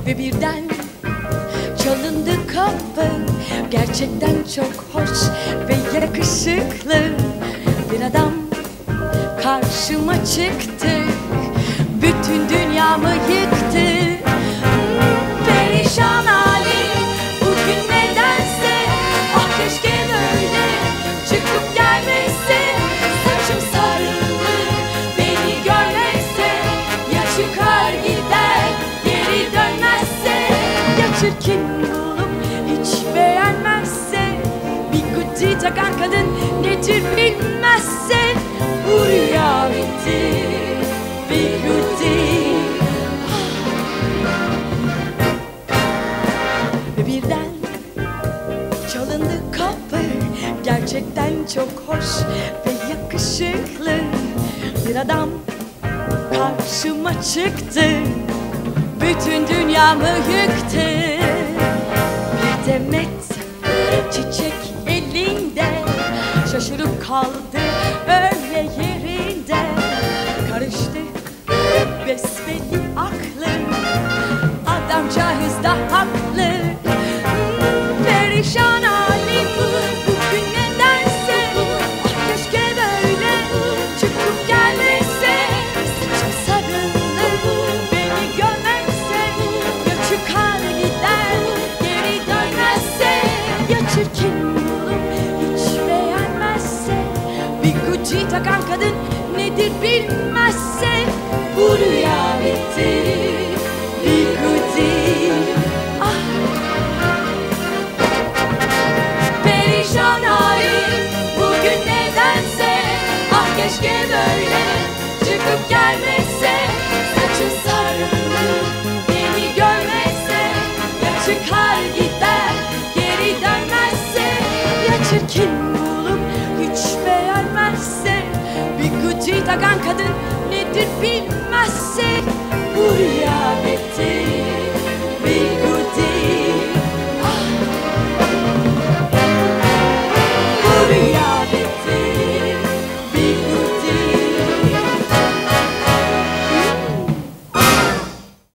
Ve birden çalındı kapı. Gerçekten çok hoş ve yakışıklı bir adam karşıma çıktı. Bütün dünyamı yıktı. Perişan halim bugün nedense. Ah keşke böyle çıkıp gelmese. Saçım sarılı beni görmezse. Ya çıkar gider geri dönmezse. Ya çirkin bulup hiç beğenmezse. Biguti takan kadın nedir bilmezse. Bu rüya bitti. Biguti. Ve birden çalındı kapı. Gerçekten çok hoş ve yakışıklı bir adam karşıma çıktı. Bütün dünyamı yıktı. Bir demet çiçek elinde. Şaşırıp kaldı öyle yerinde. Karıştı besbelli aklım. Adamcağız da haklı. Perişan halim bugün nedense. Ah keşke böyle çıkıp gelmese. Saçım sarılı beni görmezse. Ya çıkar gider geri dönmezse. Ya çirkin bulup hiç beğenmezse. Biguti takan kadın nedir bilmezse. Bu rüya bitti. Biguti. Ah. Perişan halim bugün nedense. Ah keşke böyle çıkıp gelmese. Saçım sarılı beni görmezse. Ya çıkar gider geri dönmezse. Ya çirkin bulup hiç beğenmezse. Biguti takan kadın nedir bilmezse. Bu rüya bitti.